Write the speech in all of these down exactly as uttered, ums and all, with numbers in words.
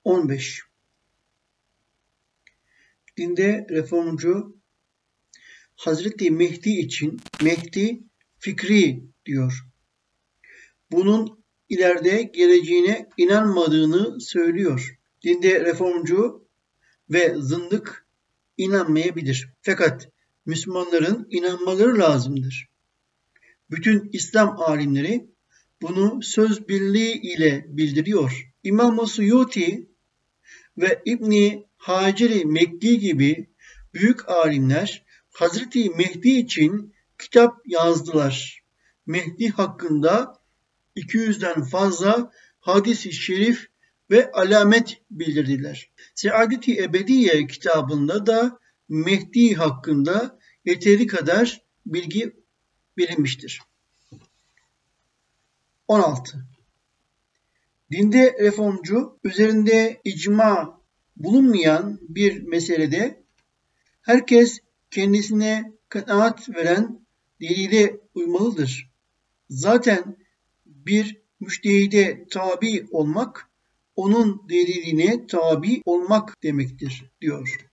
on beş. Dinde reformcu Hazreti Mehdi için Mehdi fikri diyor. Bunun ileride geleceğine inanmadığını söylüyor. Dinde reformcu ve zındık inanmayabilir. Fakat Müslümanların inanmaları lazımdır. Bütün İslam alimleri bunu söz birliği ile bildiriyor. İmam-ı Suyuti ve İbn-i Hacer-i Mekki gibi büyük alimler Hazreti Mehdi için kitap yazdılar. Mehdi hakkında iki yüzden fazla hadis-i şerif ve alamet bildirdiler. Saadet-i Ebediye kitabında da Mehdi hakkında yeteri kadar bilgi verilmiştir. on altı. Dinde reformcu üzerinde icma bulunmayan bir meselede herkes kendisine kanaat veren delile uymalıdır. Zaten bir müştehide tabi olmak, onun deliline tabi olmak demektir, diyor.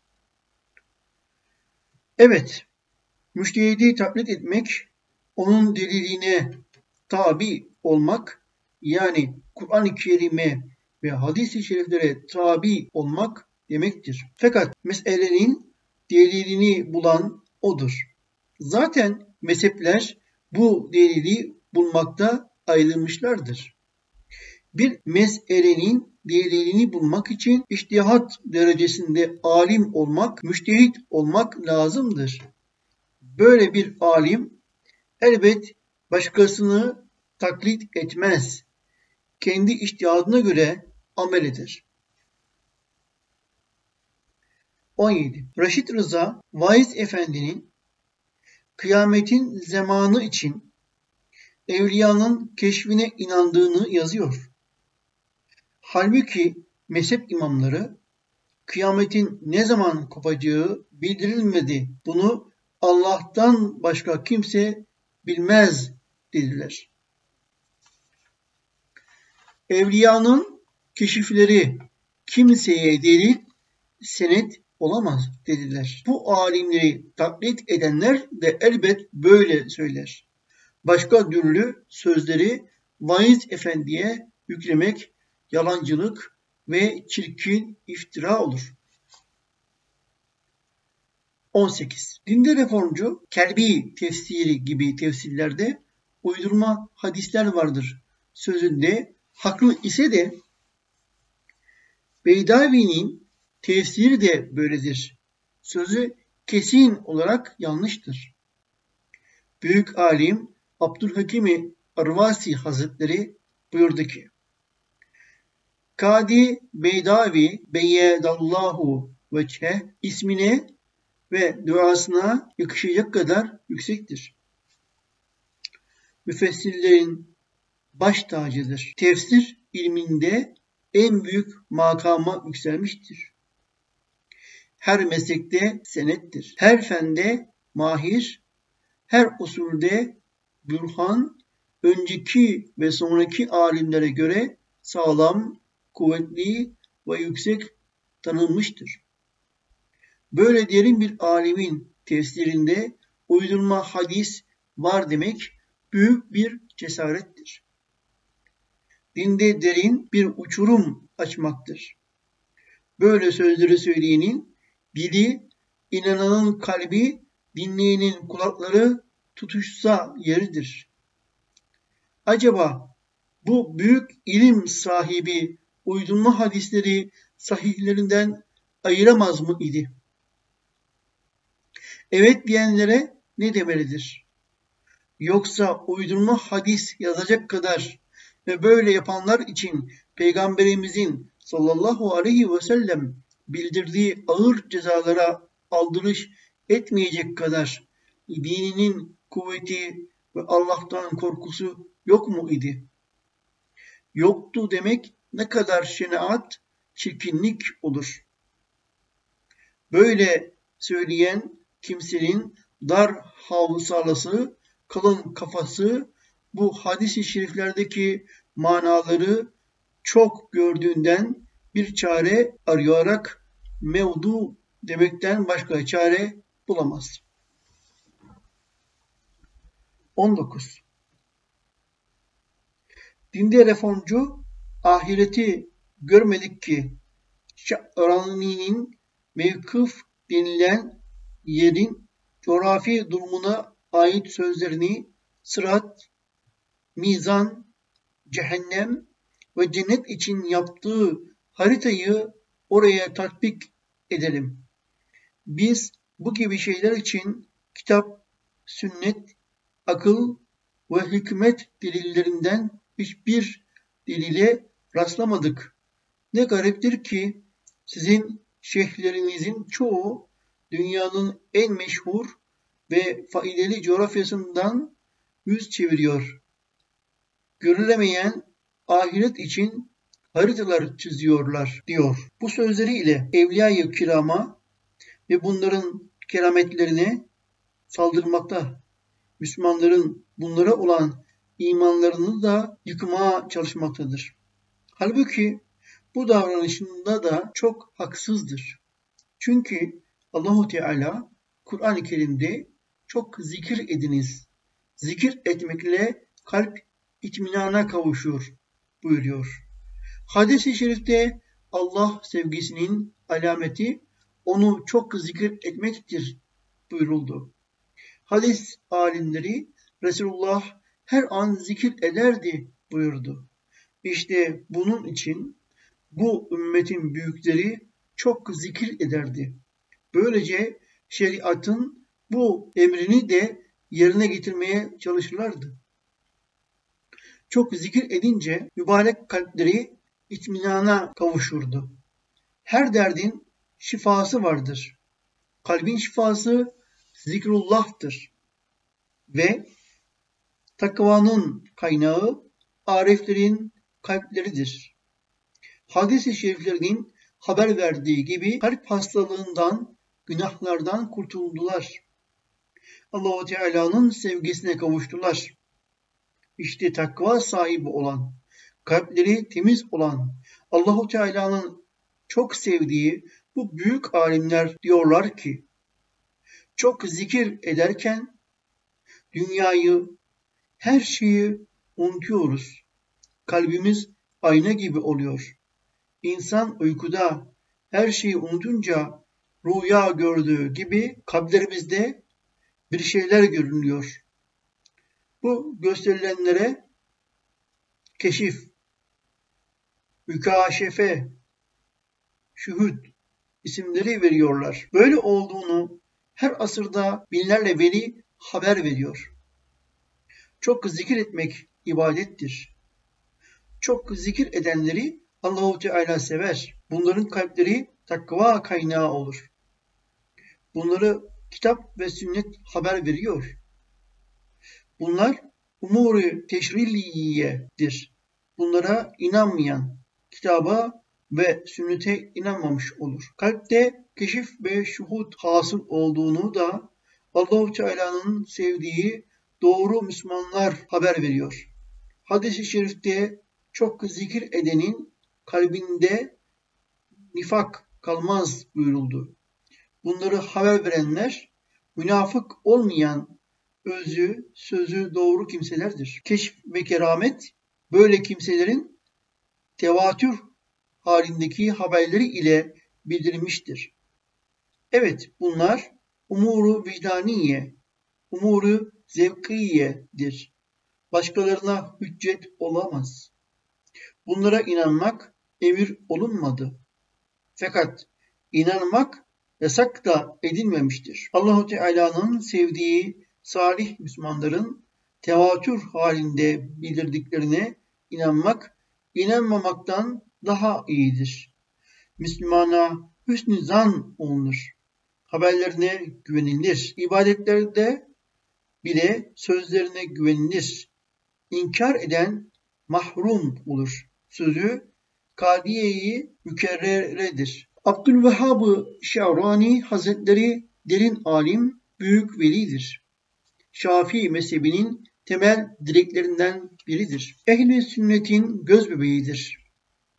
Evet, müştehidi taklit etmek, onun deliline tabi olmak, yani Kur'an-ı Kerim'e ve hadis-i şeriflere tabi olmak demektir. Fakat meselenin delilini bulan odur. Zaten mezhepler bu delili bulmakta ayrılmışlardır. Bir meselenin delilini bulmak için içtihat derecesinde alim olmak, müştehit olmak lazımdır. Böyle bir alim elbet başkasını taklit etmez. Kendi içtihadına göre amel eder. on yedi. Raşid Rıza, Vaiz Efendi'nin kıyametin zamanı için evliyanın keşfine inandığını yazıyor. Halbuki mezhep imamları kıyametin ne zaman kopacağı bildirilmedi. Bunu Allah'tan başka kimse bilmez dediler. Evliyanın keşifleri kimseye delil, senet olamaz dediler. Bu alimleri taklit edenler de elbet böyle söyler. Başka türlü sözleri Vaiz Efendi'ye yüklemek yalancılık ve çirkin iftira olur. on sekiz. Dinde reformcu Kelbi tefsiri gibi tefsirlerde uydurma hadisler vardır. Sözünde haklı ise de Beydavi'nin tefsiri de böyledir. Sözü kesin olarak yanlıştır. Büyük alim Abdülhakim-i Arvasi Hazretleri buyurdu ki, Kadi Beydavi Beyyedallahu Veçhe ismine ve duasına yakışacak kadar yüksektir. Müfessirlerin baş tacıdır. Tefsir ilminde en büyük makama yükselmiştir. Her meslekte senettir. Her fende mahir, her usulde bürhan, önceki ve sonraki alimlere göre sağlam, kuvvetli ve yüksek tanınmıştır. Böyle derin bir alimin tefsirinde uydurma hadis var demek büyük bir cesarettir. Dinde derin bir uçurum açmaktır. Böyle sözleri söyleyenin dili, inananın kalbi, dinleyenin kulakları tutuşsa yeridir. Acaba bu büyük ilim sahibi uydurma hadisleri sahihlerinden ayıramaz mı idi? Evet diyenlere ne demelidir? Yoksa uydurma hadis yazacak kadar ve böyle yapanlar için Peygamberimizin sallallahu aleyhi ve sellem bildirdiği ağır cezalara aldırış etmeyecek kadar dininin kuvveti ve Allah'tan korkusu yok mu idi? Yoktu demek ne kadar şenaat, çirkinlik olur. Böyle söyleyen kimsenin dar havsalası, kalın kafası bu hadis-i şeriflerdeki manaları çok gördüğünden bir çare arayarak mevdu demekten başka çare bulamaz. on dokuz. Dinde reformcu ahireti görmedik ki Şa'rani'nin mevkıf denilen yerin coğrafi durumuna ait sözlerini sırat, mizan, cehennem ve cennet için yaptığı haritayı oraya tatbik edelim. Biz bu gibi şeyler için kitap, sünnet, akıl ve hikmet delillerinden hiçbir delile rastlamadık. Ne gariptir ki sizin şeyhlerinizin çoğu dünyanın en meşhur ve faydalı coğrafyasından yüz çeviriyor. Görülemeyen ahiret için haritalar çiziyorlar diyor. Bu sözleriyle Evliya-i Kiram'a ve bunların kerametlerine saldırmakta. Müslümanların bunlara olan imanlarını da yıkmaya çalışmaktadır. Halbuki bu davranışında da çok haksızdır. Çünkü Allahu Teala Kur'an-ı Kerim'de çok zikir ediniz. Zikir etmekle kalp itminana kavuşur buyuruyor. Hadis-i şerifte Allah sevgisinin alameti onu çok zikir etmektir buyuruldu. Hadis alimleri Resulullah her an zikir ederdi buyurdu. İşte bunun için bu ümmetin büyükleri çok zikir ederdi. Böylece şeriatın bu emrini de yerine getirmeye çalışırlardı. Çok zikir edince mübarek kalpleri itminana kavuşurdu. Her derdin şifası vardır. Kalbin şifası zikrullah'tır. Ve takvanın kaynağı ariflerin kalpleridir. Hadis-i şeriflerinin haber verdiği gibi kalp hastalığından, günahlardan kurtuldular. Allah-u Teala'nın sevgisine kavuştular. İşte takva sahibi olan, kalpleri temiz olan, Allah-u Teala'nın çok sevdiği bu büyük alimler diyorlar ki, çok zikir ederken dünyayı, her şeyi unutuyoruz. Kalbimiz ayna gibi oluyor. İnsan uykuda her şeyi unutunca rüya gördüğü gibi kalplerimizde bir şeyler görünüyor. Bu gösterilenlere keşif, mükaşefe, şuhud isimleri veriyorlar. Böyle olduğunu her asırda binlerle veli haber veriyor. Çok zikir etmek ibadettir. Çok zikir edenleri Allah-u Teala sever. Bunların kalpleri takva kaynağı olur. Bunları kitap ve sünnet haber veriyor. Bunlar umur-i teşriliyedir. Bunlara inanmayan, kitaba ve sünnete inanmamış olur. Kalpte keşif ve şuhud hasıl olduğunu da Allah-u Teala'nın sevdiği doğru Müslümanlar haber veriyor. Hadis-i şerifte çok zikir edenin kalbinde nifak kalmaz buyuruldu. Bunları haber verenler münafık olmayan özü, sözü doğru kimselerdir. Keşif ve keramet böyle kimselerin tevatür halindeki haberleri ile bildirilmiştir. Evet, bunlar umuru vicdaniye, umuru zevkiyedir. Başkalarına hüccet olamaz. Bunlara inanmak emir olunmadı. Fakat inanmak yasak da edilmemiştir. Allah-u Teala'nın sevdiği salih Müslümanların tevatür halinde bildirdiklerine inanmak, inanmamaktan daha iyidir. Müslümana hüsnü zan olunur. Haberlerine güvenilir. İbadetlerde bile sözlerine güvenilir. İnkar eden mahrum olur. Sözü Kadiye-i Mükerrere'dir. Abdülvehhab-ı Şe'rani Hazretleri derin alim, büyük velidir. Şafii mezhebinin temel direklerinden biridir. Ehl-i sünnetin göz bebeğidir.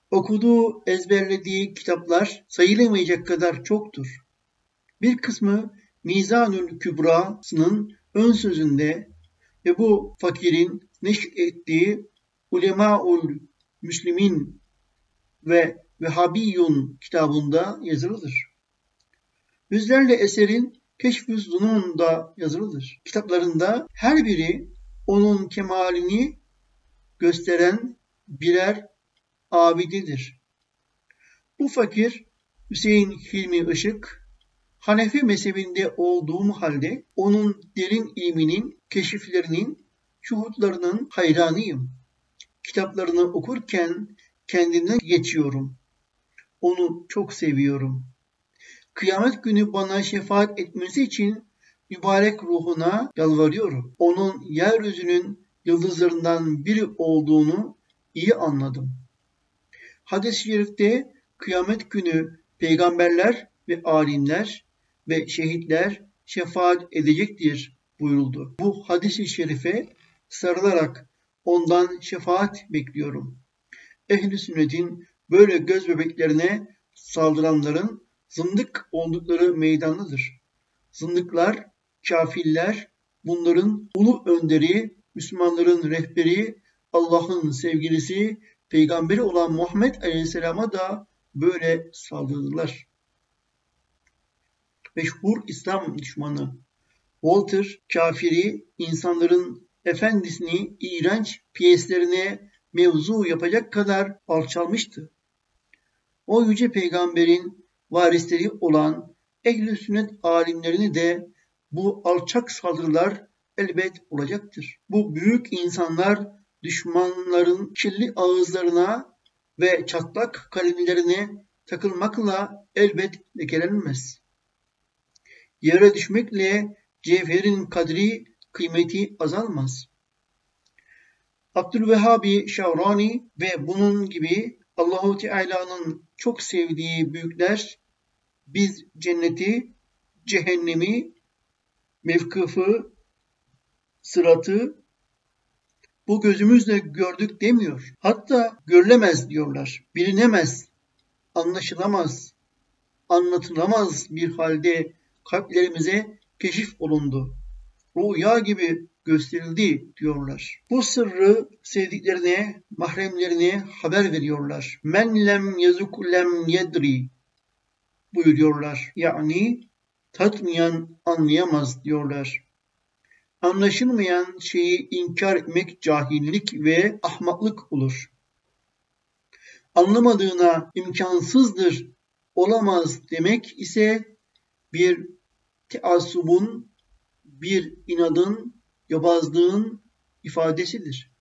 Okuduğu, ezberlediği kitaplar sayılamayacak kadar çoktur. Bir kısmı Mizanül Kübra'sının ön sözünde ve bu fakirin neşrettiği Ulemaul Müslimin ve Vehhabiyun kitabında yazılıdır. Yüzlerce eserin Keşf-ü Zunun'da yazılıdır. Kitaplarında her biri onun kemalini gösteren birer abidedir. Bu fakir Hüseyin Hilmi Işık, Hanefi mezhebinde olduğum halde onun derin ilminin, keşiflerinin, şuhutlarının hayranıyım. Kitaplarını okurken kendimden geçiyorum. Onu çok seviyorum. Kıyamet günü bana şefaat etmesi için mübarek ruhuna yalvarıyorum. Onun yeryüzünün yıldızlarından biri olduğunu iyi anladım. Hadis-i şerifte kıyamet günü peygamberler ve alimler ve şehitler şefaat edecektir buyuruldu. Bu hadis-i şerife sarılarak ondan şefaat bekliyorum. Ehl-i sünnetin böyle göz bebeklerine saldıranların zındık oldukları meydanlıdır. Zındıklar, kafirler, bunların ulu önderi, Müslümanların rehberi, Allah'ın sevgilisi, peygamberi olan Muhammed Aleyhisselam'a da böyle saldırdılar. Meşhur İslam düşmanı Walter, kafiri, insanların efendisini iğrenç piyeslerine mevzu yapacak kadar alçalmıştı. O yüce peygamberin varisleri olan ehl-i sünnet alimlerini de bu alçak saldırılar elbet olacaktır. Bu büyük insanlar düşmanların kirli ağızlarına ve çatlak kalemlerine takılmakla elbet lekelenmez. Yere düşmekle cevherin kadri, kıymeti azalmaz. Abdülvehhabi Şahrani ve bunun gibi Allahu Teala'nın çok sevdiği büyükler biz cenneti, cehennemi, mevkıfı, sıratı bu gözümüzle gördük demiyor. Hatta görülemez diyorlar. Bilinemez, anlaşılamaz, anlatılamaz bir halde kalplerimize keşif olundu. Rüya gibi gösterildi diyorlar. Bu sırrı sevdiklerine, mahremlerine haber veriyorlar. Men lem yazuk lem yedri buyuruyorlar. Yani tatmayan anlayamaz diyorlar. Anlaşılmayan şeyi inkar etmek cahillik ve ahmaklık olur. Anlamadığına imkansızdır, olamaz demek ise bir teassubun, bir inadın, yobazlığın ifadesidir.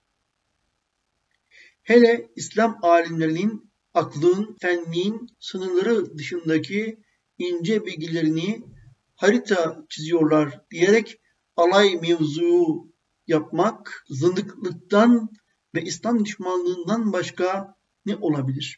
Hele İslam alimlerinin aklın, fennin sınırları dışındaki ince bilgilerini harita çiziyorlar diyerek alay mevzu yapmak zındıklıktan ve İslam düşmanlığından başka ne olabilir?